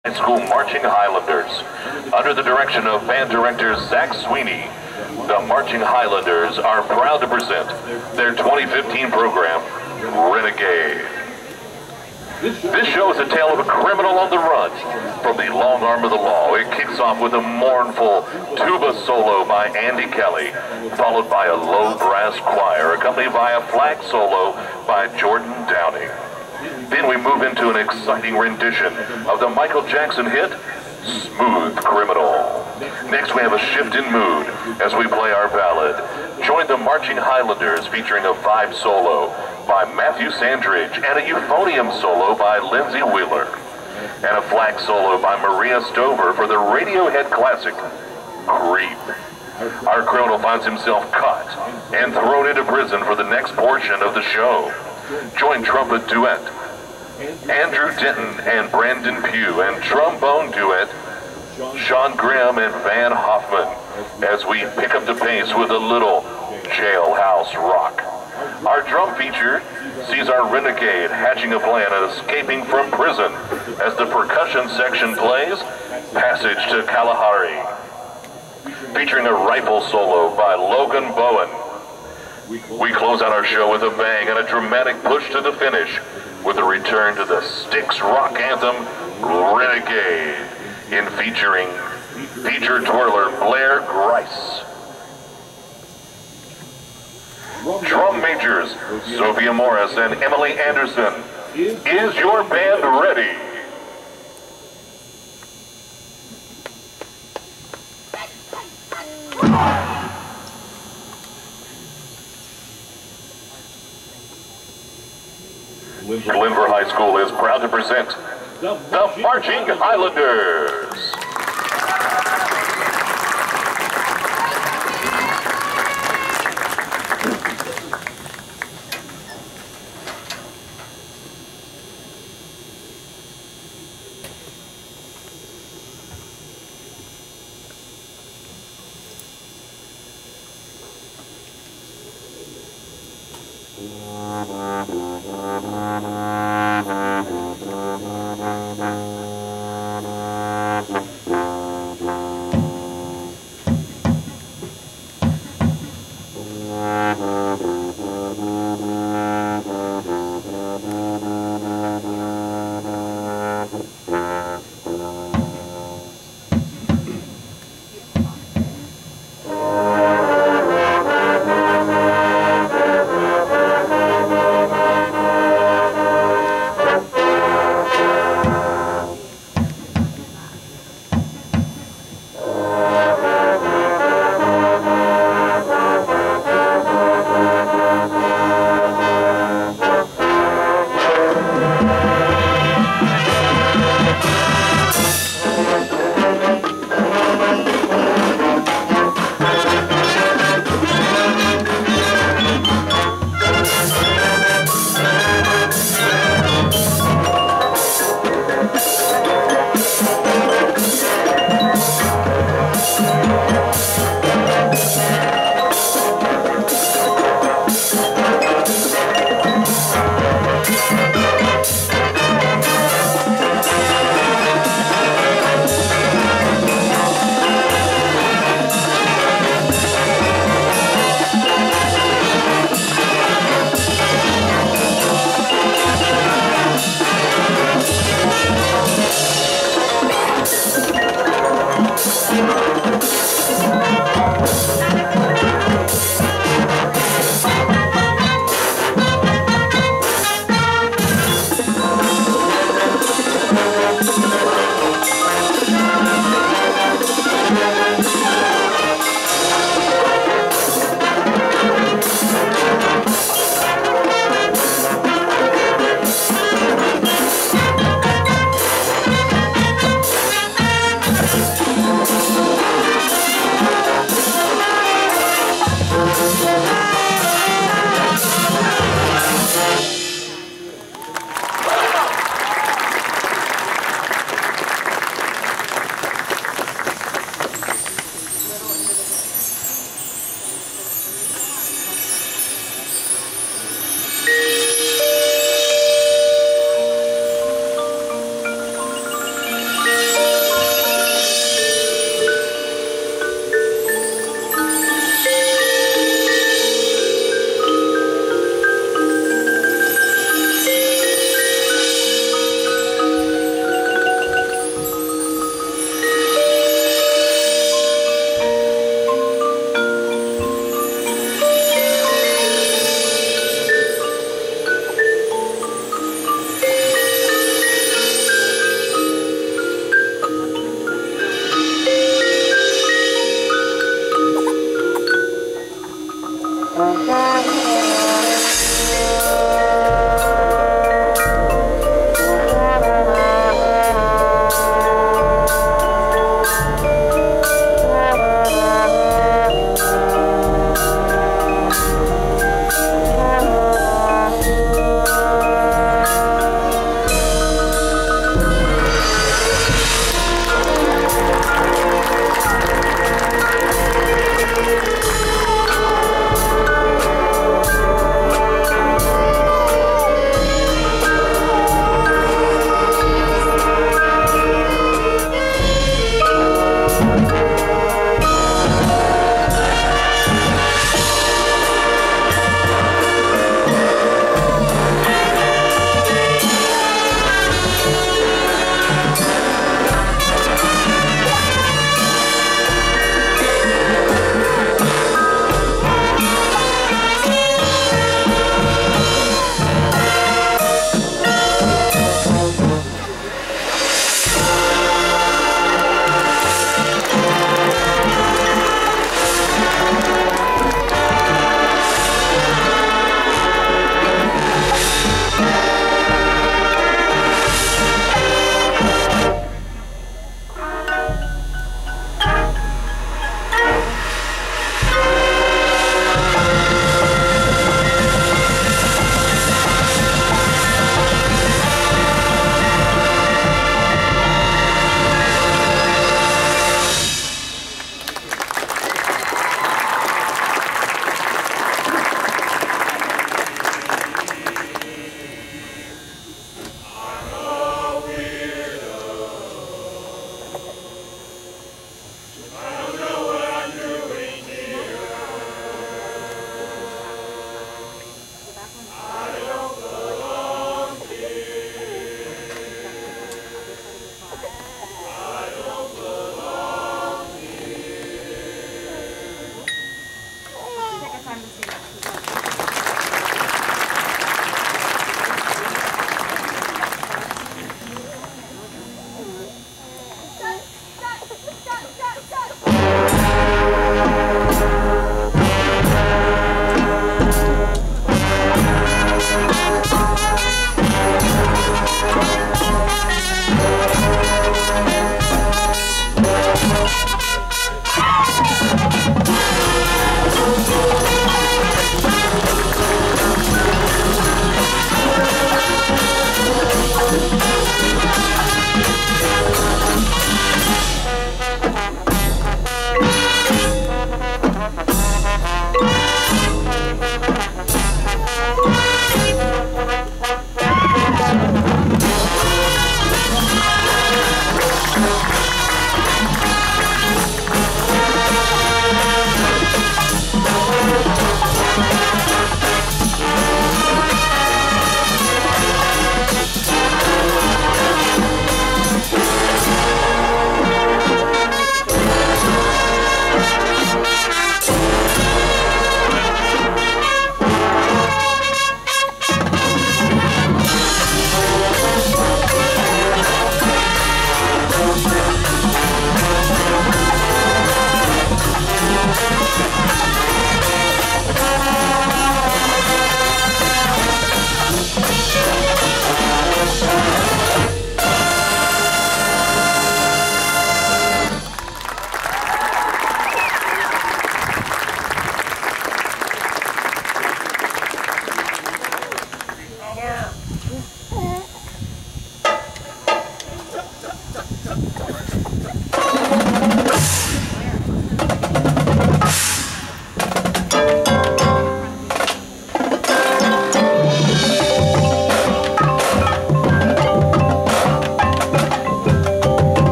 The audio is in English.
High School Marching Highlanders. Under the direction of band director Zach Sweeney, the Marching Highlanders are proud to present their 2015 program, Renegade. This show is a tale of a criminal on the run from the long arm of the law. It kicks off with a mournful tuba solo by Andy Kelly, followed by a low brass choir, accompanied by a flag solo by Jordan Downey. Then we move into an exciting rendition of the Michael Jackson hit, Smooth Criminal. Next we have a shift in mood as we play our ballad. Join the Marching Highlanders featuring a vibe solo by Matthew Sandridge and a euphonium solo by Lindsay Wheeler. And a flag solo by Maria Stover for the Radiohead classic, Creep. Our criminal finds himself caught and thrown into prison for the next portion of the show. Join trumpet duet Andrew Denton and Brandon Pugh, and trombone duet Sean Grimm and Van Hoffman, as we pick up the pace with a little jailhouse rock. Our drum feature sees our Renegade hatching a plan of escaping from prison as the percussion section plays Passage to Kalahari, featuring a rifle solo by Logan Bowen. We close out our show with a bang and a dramatic push to the finish with a return to the Styx rock anthem, Renegade, in featured twirler Blair Grice. Drum majors Sophia Morris and Emily Anderson. Is your band ready? Glenvar High School is proud to present the Marching Highlanders.